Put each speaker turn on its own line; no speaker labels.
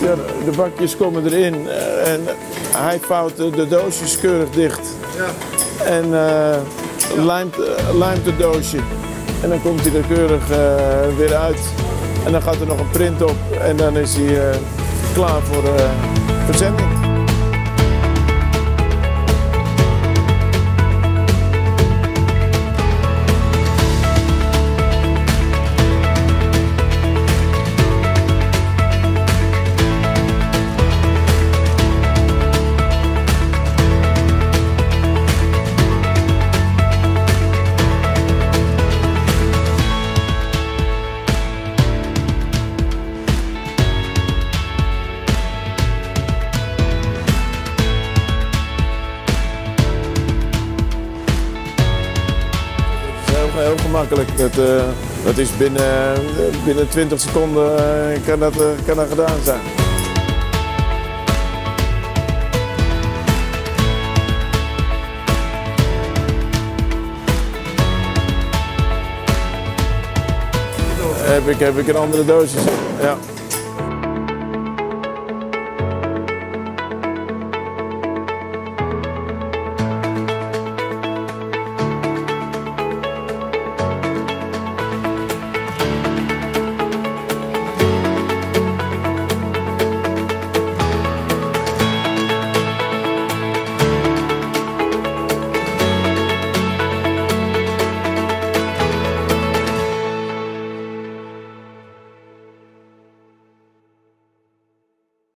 de bakjes komen erin en hij vouwt de doosjes keurig dicht.
Ja.
En lijmt het doosje. En dan komt hij er keurig weer uit. En dan gaat er nog een print op en dan is hij klaar voor verzending. Heel gemakkelijk. Dat is binnen 20 seconden kan dat gedaan zijn. Heb ik een andere doosjes. Ja.